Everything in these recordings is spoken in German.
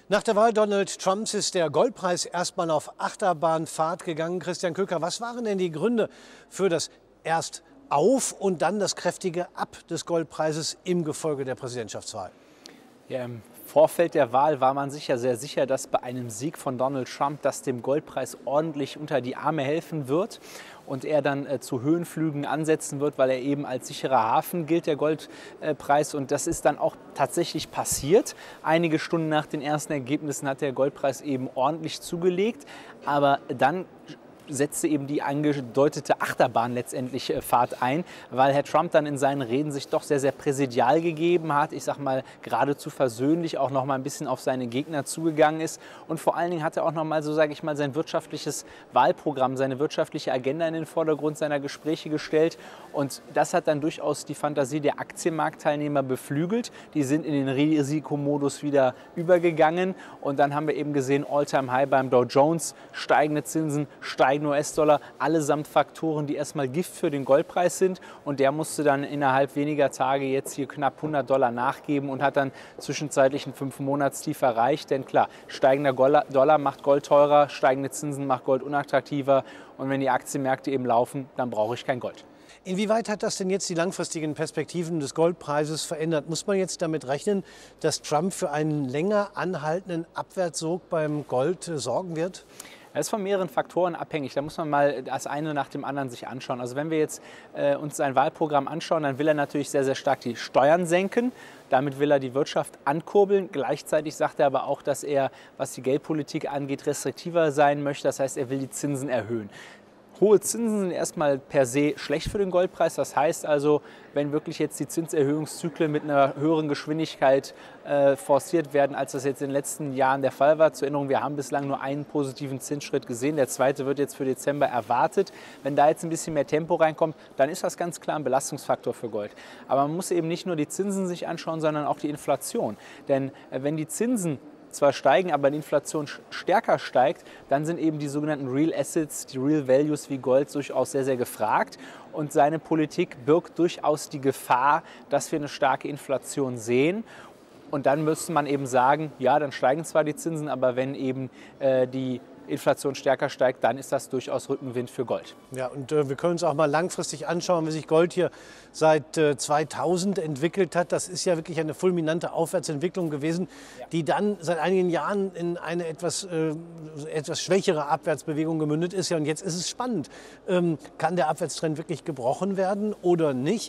Nach der Wahl Donald Trumps ist der Goldpreis erstmal auf Achterbahnfahrt gegangen. Christian Köker, was waren denn die Gründe für das erst Auf und dann das kräftige Ab des Goldpreises im Gefolge der Präsidentschaftswahl? Ja, im Vorfeld der Wahl war man sich ja sehr sicher, dass bei einem Sieg von Donald Trump das dem Goldpreis ordentlich unter die Arme helfen wird und er dann zu Höhenflügen ansetzen wird, weil er eben als sicherer Hafen gilt, der Goldpreis. Und das ist dann auch tatsächlich passiert. Einige Stunden nach den ersten Ergebnissen hat der Goldpreis eben ordentlich zugelegt, aber dann setzte eben die angedeutete Achterbahn letztendlich Fahrt ein, weil Herr Trump dann in seinen Reden sich doch sehr, sehr präsidial gegeben hat. Ich sag mal, geradezu versöhnlich auch noch mal ein bisschen auf seine Gegner zugegangen ist. Und vor allen Dingen hat er auch noch mal, so sage ich mal, sein wirtschaftliches Wahlprogramm, seine wirtschaftliche Agenda in den Vordergrund seiner Gespräche gestellt. Und das hat dann durchaus die Fantasie der Aktienmarktteilnehmer beflügelt. Die sind in den Risikomodus wieder übergegangen. Und dann haben wir eben gesehen, All-Time-High beim Dow Jones, steigende Zinsen, steigende US-Dollar, allesamt Faktoren, die erstmal Gift für den Goldpreis sind. Und der musste dann innerhalb weniger Tage jetzt hier knapp $100 nachgeben und hat dann zwischenzeitlich ein 5-Monats-Tief erreicht. Denn klar, steigender Dollar macht Gold teurer, steigende Zinsen macht Gold unattraktiver. Und wenn die Aktienmärkte eben laufen, dann brauche ich kein Gold. Inwieweit hat das denn jetzt die langfristigen Perspektiven des Goldpreises verändert? Muss man jetzt damit rechnen, dass Trump für einen länger anhaltenden Abwärtssog beim Gold sorgen wird? Das ist von mehreren Faktoren abhängig. Da muss man mal das eine nach dem anderen sich anschauen. Also wenn wir jetzt uns sein Wahlprogramm anschauen, dann will er natürlich sehr, sehr stark die Steuern senken. Damit will er die Wirtschaft ankurbeln. Gleichzeitig sagt er aber auch, dass er, was die Geldpolitik angeht, restriktiver sein möchte. Das heißt, er will die Zinsen erhöhen. Hohe Zinsen sind erstmal per se schlecht für den Goldpreis. Das heißt also, wenn wirklich jetzt die Zinserhöhungszyklen mit einer höheren Geschwindigkeit forciert werden, als das jetzt in den letzten Jahren der Fall war. Zur Erinnerung, wir haben bislang nur einen positiven Zinsschritt gesehen. Der zweite wird jetzt für Dezember erwartet. Wenn da jetzt ein bisschen mehr Tempo reinkommt, dann ist das ganz klar ein Belastungsfaktor für Gold. Aber man muss eben nicht nur die Zinsen sich anschauen, sondern auch die Inflation. Denn wenn die Zinsen zwar steigen, aber die Inflation stärker steigt, dann sind eben die sogenannten Real Assets, die Real Values wie Gold durchaus sehr, sehr gefragt. Und seine Politik birgt durchaus die Gefahr, dass wir eine starke Inflation sehen. Und dann müsste man eben sagen, ja, dann steigen zwar die Zinsen, aber wenn eben die Inflation stärker steigt, dann ist das durchaus Rückenwind für Gold. Ja, und wir können uns auch mal langfristig anschauen, wie sich Gold hier seit 2000 entwickelt hat. Das ist ja wirklich eine fulminante Aufwärtsentwicklung gewesen, die dann seit einigen Jahren in eine etwas schwächere Abwärtsbewegung gemündet ist. Ja, und jetzt ist es spannend. Kann der Abwärtstrend wirklich gebrochen werden oder nicht?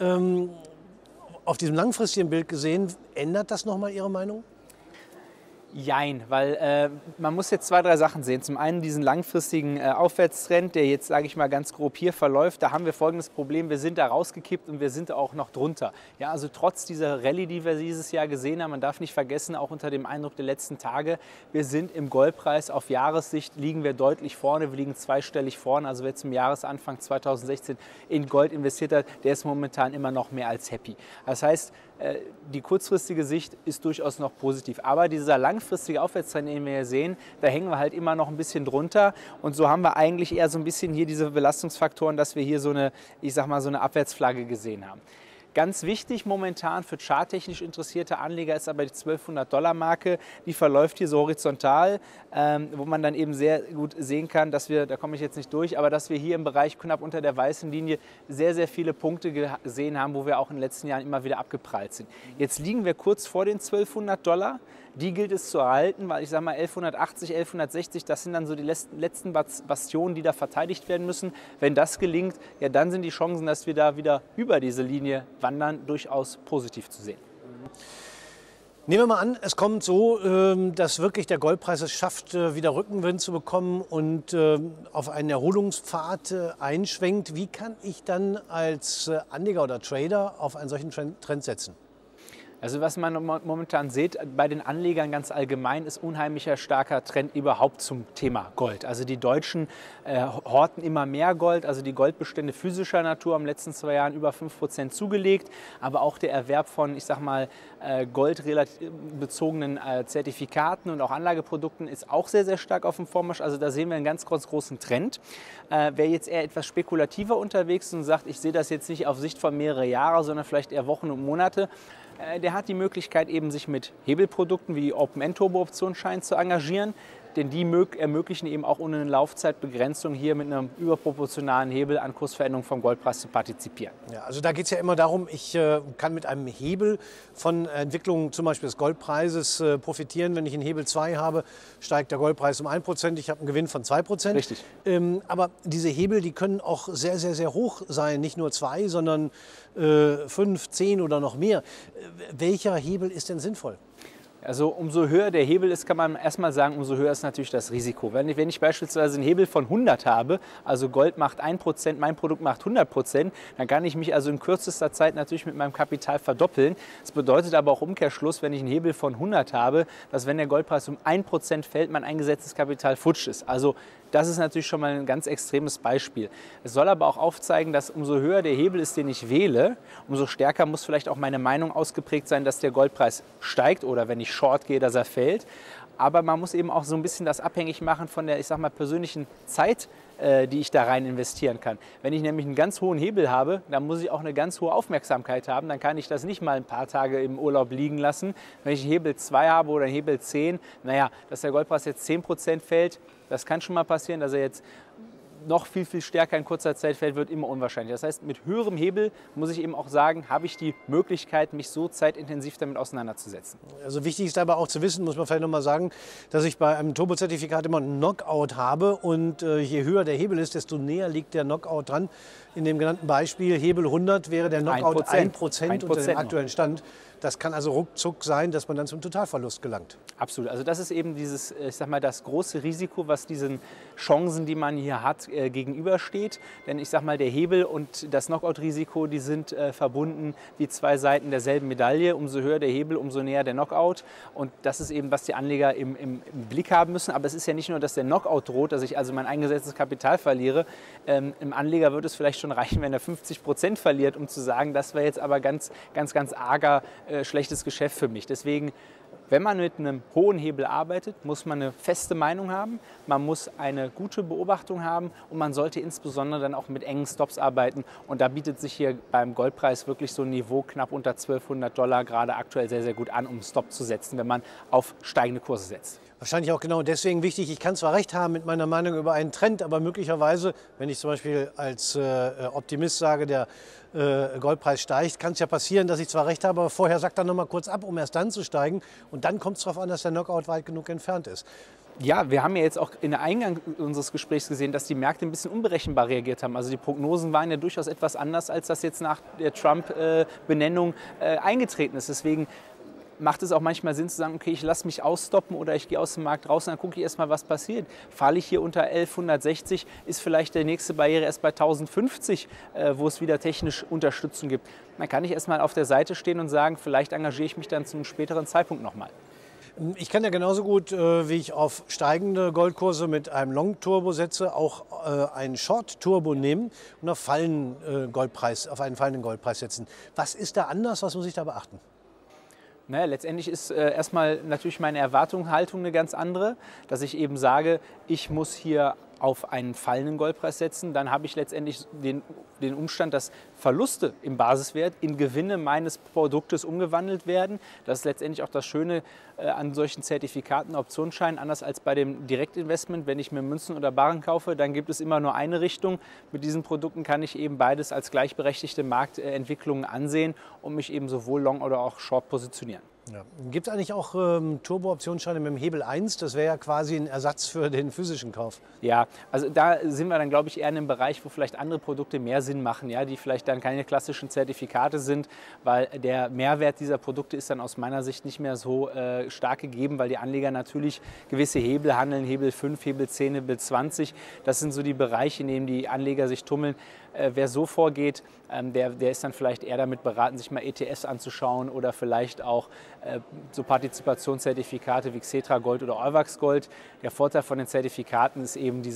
Auf diesem langfristigen Bild gesehen, ändert das nochmal Ihre Meinung? Jein, weil man muss jetzt 2, 3 Sachen sehen. Zum einen diesen langfristigen Aufwärtstrend, der jetzt, sage ich mal, ganz grob hier verläuft. Da haben wir folgendes Problem, wir sind da rausgekippt und wir sind auch noch drunter. Ja, also trotz dieser Rallye, die wir dieses Jahr gesehen haben, man darf nicht vergessen, auch unter dem Eindruck der letzten Tage, wir sind im Goldpreis auf Jahressicht, liegen wir deutlich vorne, wir liegen zweistellig vorne. Also wer zum Jahresanfang 2016 in Gold investiert hat, der ist momentan immer noch mehr als happy. Das heißt, die kurzfristige Sicht ist durchaus noch positiv. Aber dieser langfristige Aufwärtstrend, den wir hier sehen, da hängen wir halt immer noch ein bisschen drunter. Und so haben wir eigentlich eher so ein bisschen hier diese Belastungsfaktoren, dass wir hier so eine, ich sag mal, so eine Abwärtsflagge gesehen haben. Ganz wichtig momentan für charttechnisch interessierte Anleger ist aber die $1200-Marke. Die verläuft hier so horizontal, wo man dann eben sehr gut sehen kann, dass wir, da komme ich jetzt nicht durch, aber dass wir hier im Bereich knapp unter der weißen Linie sehr, sehr viele Punkte gesehen haben, wo wir auch in den letzten Jahren immer wieder abgeprallt sind. Jetzt liegen wir kurz vor den $1200. Die gilt es zu erhalten, weil ich sage mal 1180, 1160, das sind dann so die letzten Bastionen, die da verteidigt werden müssen. Wenn das gelingt, ja, dann sind die Chancen, dass wir da wieder über diese Linie wandern, durchaus positiv zu sehen. Nehmen wir mal an, es kommt so, dass wirklich der Goldpreis es schafft, wieder Rückenwind zu bekommen und auf einen Erholungspfad einschwenkt. Wie kann ich dann als Anleger oder Trader auf einen solchen Trend setzen? Also was man momentan sieht bei den Anlegern ganz allgemein, ist unheimlicher starker Trend überhaupt zum Thema Gold. Also die Deutschen horten immer mehr Gold, also die Goldbestände physischer Natur haben in den letzten 2 Jahren über 5% zugelegt, aber auch der Erwerb von, ich sag mal, goldbezogenen Zertifikaten und auch Anlageprodukten ist auch sehr, sehr stark auf dem Vormarsch. Also da sehen wir einen ganz, ganz großen Trend. Wer jetzt eher etwas spekulativer unterwegs ist und sagt, ich sehe das jetzt nicht auf Sicht von mehrere Jahre, sondern vielleicht eher Wochen und Monate, der hat die Möglichkeit, eben sich mit Hebelprodukten wie Open-End-Turbo-Optionsschein zu engagieren. Denn die ermöglichen eben auch ohne eine Laufzeitbegrenzung hier mit einem überproportionalen Hebel an Kursveränderungen vom Goldpreis zu partizipieren. Ja, also da geht es ja immer darum, ich kann mit einem Hebel von Entwicklungen zum Beispiel des Goldpreises profitieren. Wenn ich einen Hebel 2 habe, steigt der Goldpreis um 1%, ich habe einen Gewinn von 2%. Richtig. Aber diese Hebel, die können auch sehr, sehr, sehr hoch sein. Nicht nur 2, sondern 5, 10 oder noch mehr. Welcher Hebel ist denn sinnvoll? Also umso höher der Hebel ist, kann man erstmal sagen, umso höher ist natürlich das Risiko. Wenn ich beispielsweise einen Hebel von 100 habe, also Gold macht 1%, mein Produkt macht 100%, dann kann ich mich also in kürzester Zeit natürlich mit meinem Kapital verdoppeln. Das bedeutet aber auch Umkehrschluss, wenn ich einen Hebel von 100 habe, dass wenn der Goldpreis um 1% fällt, mein eingesetztes Kapital futsch ist. Also das ist natürlich schon mal ein ganz extremes Beispiel. Es soll aber auch aufzeigen, dass umso höher der Hebel ist, den ich wähle, umso stärker muss vielleicht auch meine Meinung ausgeprägt sein, dass der Goldpreis steigt oder wenn ich Short gehe, dass er fällt. Aber man muss eben auch so ein bisschen das abhängig machen von der, ich sag mal, persönlichen Zeit, die ich da rein investieren kann. Wenn ich nämlich einen ganz hohen Hebel habe, dann muss ich auch eine ganz hohe Aufmerksamkeit haben. Dann kann ich das nicht mal ein paar Tage im Urlaub liegen lassen. Wenn ich einen Hebel 2 habe oder einen Hebel 10, naja, dass der Goldpreis jetzt 10% fällt, das kann schon mal passieren, dass er jetzt noch viel, viel stärker in kurzer Zeit fällt, wird immer unwahrscheinlich. Das heißt, mit höherem Hebel muss ich eben auch sagen, habe ich die Möglichkeit, mich so zeitintensiv damit auseinanderzusetzen. Also wichtig ist aber auch zu wissen, muss man vielleicht noch mal sagen, dass ich bei einem Turbozertifikat immer einen Knockout habe und je höher der Hebel ist, desto näher liegt der Knockout dran. In dem genannten Beispiel Hebel 100 wäre der Knockout 1% unter dem aktuellen Stand. Das kann also ruckzuck sein, dass man dann zum Totalverlust gelangt. Absolut. Also das ist eben dieses, ich sag mal, das große Risiko, was diesen Chancen, die man hier hat, gegenübersteht. Denn ich sag mal, der Hebel und das Knockout-Risiko, die sind verbunden wie zwei Seiten derselben Medaille. Umso höher der Hebel, umso näher der Knockout. Und das ist eben, was die Anleger im Blick haben müssen. Aber es ist ja nicht nur, dass der Knockout droht, dass ich also mein eingesetztes Kapital verliere. Im Anleger wird es vielleicht schon reichen, wenn er 50% verliert, um zu sagen, das wäre jetzt aber ganz arger schlechtes Geschäft für mich. Deswegen, wenn man mit einem hohen Hebel arbeitet, muss man eine feste Meinung haben, man muss eine gute Beobachtung haben und man sollte insbesondere dann auch mit engen Stops arbeiten. Und da bietet sich hier beim Goldpreis wirklich so ein Niveau knapp unter $1200 gerade aktuell sehr, sehr gut an, um einen Stop zu setzen, wenn man auf steigende Kurse setzt. Wahrscheinlich auch genau deswegen wichtig, ich kann zwar recht haben mit meiner Meinung über einen Trend, aber möglicherweise, wenn ich zum Beispiel als Optimist sage, der Goldpreis steigt, kann es ja passieren, dass ich zwar recht habe, aber vorher sagt er noch mal kurz ab, um erst dann zu steigen. Und dann kommt es darauf an, dass der Knockout weit genug entfernt ist. Ja, wir haben ja jetzt auch in der Eingang unseres Gesprächs gesehen, dass die Märkte ein bisschen unberechenbar reagiert haben. Also die Prognosen waren ja durchaus etwas anders, als das jetzt nach der Trump-Benennung eingetreten ist. Deswegen macht es auch manchmal Sinn zu sagen, okay, ich lasse mich ausstoppen oder ich gehe aus dem Markt raus und dann gucke ich erst mal, was passiert. Falle ich hier unter 1160, ist vielleicht die nächste Barriere erst bei 1050, wo es wieder technisch Unterstützung gibt. Dann kann ich erst mal auf der Seite stehen und sagen, vielleicht engagiere ich mich dann zum späteren Zeitpunkt nochmal. Ich kann ja genauso gut, wie ich auf steigende Goldkurse mit einem Long-Turbo setze, auch einen Short-Turbo nehmen und auf einen fallenden Goldpreis setzen. Was ist da anders? Was muss ich da beachten? Naja, letztendlich ist erstmal natürlich meine Erwartungshaltung eine ganz andere, dass ich eben sage, ich muss hier auf einen fallenden Goldpreis setzen, dann habe ich letztendlich den Umstand, dass Verluste im Basiswert in Gewinne meines Produktes umgewandelt werden. Das ist letztendlich auch das Schöne an solchen Zertifikaten, Optionsscheinen, anders als bei dem Direktinvestment. Wenn ich mir Münzen oder Barren kaufe, dann gibt es immer nur eine Richtung. Mit diesen Produkten kann ich eben beides als gleichberechtigte Marktentwicklungen ansehen und mich eben sowohl long oder auch short positionieren. Ja. Gibt es eigentlich auch Turbo-Optionsscheine mit dem Hebel 1? Das wäre ja quasi ein Ersatz für den physischen Kauf. Ja, also da sind wir dann, glaube ich, eher in einem Bereich, wo vielleicht andere Produkte mehr Sinn machen, ja, die vielleicht dann keine klassischen Zertifikate sind, weil der Mehrwert dieser Produkte ist dann aus meiner Sicht nicht mehr so stark gegeben, weil die Anleger natürlich gewisse Hebel handeln, Hebel 5, Hebel 10, Hebel 20. Das sind so die Bereiche, in denen die Anleger sich tummeln. Wer so vorgeht, der ist dann vielleicht eher damit beraten, sich mal ETFs anzuschauen oder vielleicht auch so Partizipationszertifikate wie Xetra Gold oder Euwax Gold. Der Vorteil von den Zertifikaten ist eben dieser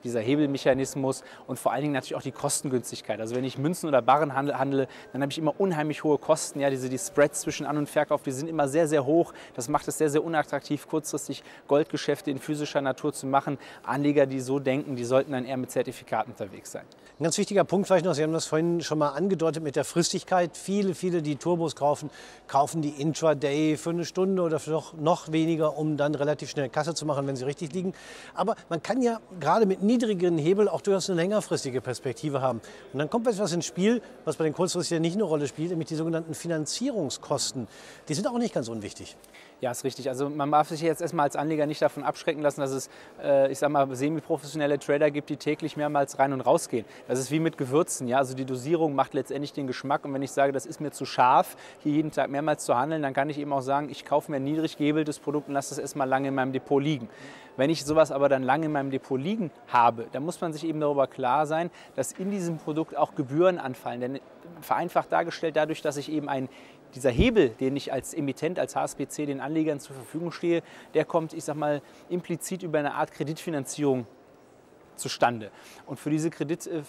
dieser Hebelmechanismus und vor allen Dingen natürlich auch die Kostengünstigkeit. Also wenn ich Münzen oder Barren handle, dann habe ich immer unheimlich hohe Kosten. Ja, die Spreads zwischen An- und Verkauf, die sind immer sehr, sehr hoch. Das macht es sehr, sehr unattraktiv, kurzfristig Goldgeschäfte in physischer Natur zu machen. Anleger, die so denken, die sollten dann eher mit Zertifikaten unterwegs sein. Ein ganz wichtiger Punkt vielleicht noch, Sie haben das vorhin schon mal angedeutet mit der Fristigkeit. Viele, die Turbos kaufen die Intraday für eine Stunde oder für noch weniger, um dann relativ schnell Kasse zu machen, wenn sie richtig liegen. Aber man kann ja gerade mit niedrigeren Hebel auch durchaus eine längerfristige Perspektive haben. Und dann kommt etwas ins Spiel, was bei den kurzfristigen nicht eine Rolle spielt, nämlich die sogenannten Finanzierungskosten. Die sind auch nicht ganz unwichtig. Ja, ist richtig. Also man darf sich jetzt erstmal als Anleger nicht davon abschrecken lassen, dass es, ich sag mal, semi-professionelle Trader gibt, die täglich mehrmals rein und raus gehen. Das ist wie mit Gewürzen. Ja? Also die Dosierung macht letztendlich den Geschmack. Und wenn ich sage, das ist mir zu scharf, hier jeden Tag mehrmals zu handeln, dann kann ich eben auch sagen, ich kaufe mir ein niedrig gehebeltes Produkt und lasse das erstmal lange in meinem Depot liegen. Wenn ich sowas aber dann lange in meinem Depot liegen habe, dann muss man sich eben darüber klar sein, dass in diesem Produkt auch Gebühren anfallen. Denn vereinfacht dargestellt, dadurch, dass ich eben dieser Hebel, den ich als Emittent, als HSBC den Anlegern zur Verfügung stehe, der kommt, ich sag mal, implizit über eine Art Kreditfinanzierung zustande. Und für diese Kredite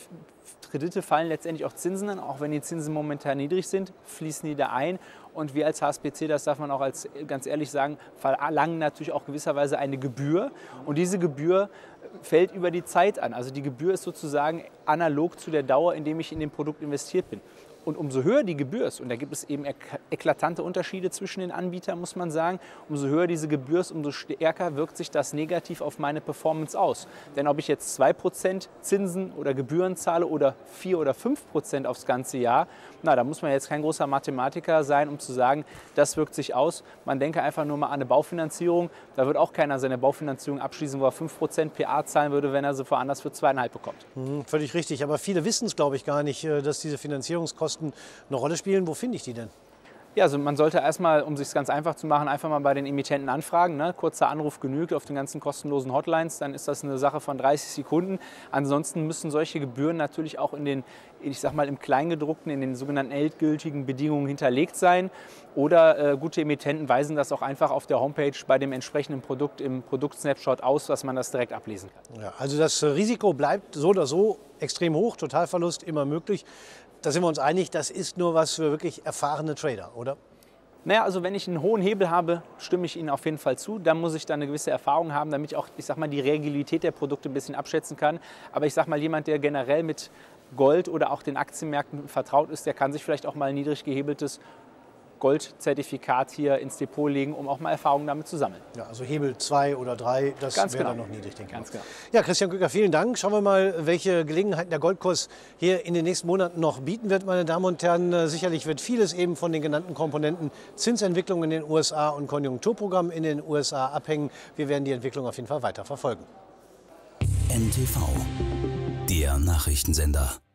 fallen letztendlich auch Zinsen an, auch wenn die Zinsen momentan niedrig sind, fließen die da ein. Und wir als HSBC, das darf man auch ganz ehrlich sagen, verlangen natürlich auch gewisserweise eine Gebühr. Und diese Gebühr fällt über die Zeit an. Also die Gebühr ist sozusagen analog zu der Dauer, in dem ich in dem Produkt investiert bin. Und umso höher die Gebühr ist, und da gibt es eben eklatante Unterschiede zwischen den Anbietern, muss man sagen, umso höher diese Gebühr ist, umso stärker wirkt sich das negativ auf meine Performance aus. Denn ob ich jetzt 2% Zinsen oder Gebühren zahle oder 4 oder 5% aufs ganze Jahr, na, da muss man jetzt kein großer Mathematiker sein, um zu sagen, das wirkt sich aus. Man denke einfach nur mal an eine Baufinanzierung. Da wird auch keiner seine Baufinanzierung abschließen, wo er 5% PA zahlen würde, wenn er sie woanders für 2,5 bekommt. Völlig richtig. Aber viele wissen es, glaube ich, gar nicht, dass diese Finanzierungskosten eine Rolle spielen. Wo finde ich die denn? Ja, also man sollte erstmal, um es sich ganz einfach zu machen, einfach mal bei den Emittenten anfragen. Ne? Kurzer Anruf genügt auf den ganzen kostenlosen Hotlines, dann ist das eine Sache von 30 Sekunden. Ansonsten müssen solche Gebühren natürlich auch im Kleingedruckten, in den sogenannten endgültigen Bedingungen hinterlegt sein. Oder gute Emittenten weisen das auch einfach auf der Homepage bei dem entsprechenden Produkt im Produktsnapshot aus, dass man das direkt ablesen kann. Ja, also das Risiko bleibt so oder so extrem hoch, Totalverlust immer möglich. Da sind wir uns einig, das ist nur was für wirklich erfahrene Trader, oder? Naja, also wenn ich einen hohen Hebel habe, stimme ich Ihnen auf jeden Fall zu. Dann muss ich da eine gewisse Erfahrung haben, damit ich auch, ich sag mal, die Realität der Produkte ein bisschen abschätzen kann. Aber ich sag mal, jemand, der generell mit Gold oder auch den Aktienmärkten vertraut ist, der kann sich vielleicht auch mal ein niedrig gehebeltes Goldzertifikat hier ins Depot legen, um auch mal Erfahrungen damit zu sammeln. Ja, also Hebel 2 oder 3, das wäre dann noch niedrig, denke ich. Ganz genau. Ja, Christian Gücker, vielen Dank. Schauen wir mal, welche Gelegenheiten der Goldkurs hier in den nächsten Monaten noch bieten wird, meine Damen und Herren. Sicherlich wird vieles eben von den genannten Komponenten Zinsentwicklung in den USA und Konjunkturprogramm in den USA abhängen. Wir werden die Entwicklung auf jeden Fall weiter verfolgen. NTV, der Nachrichtensender.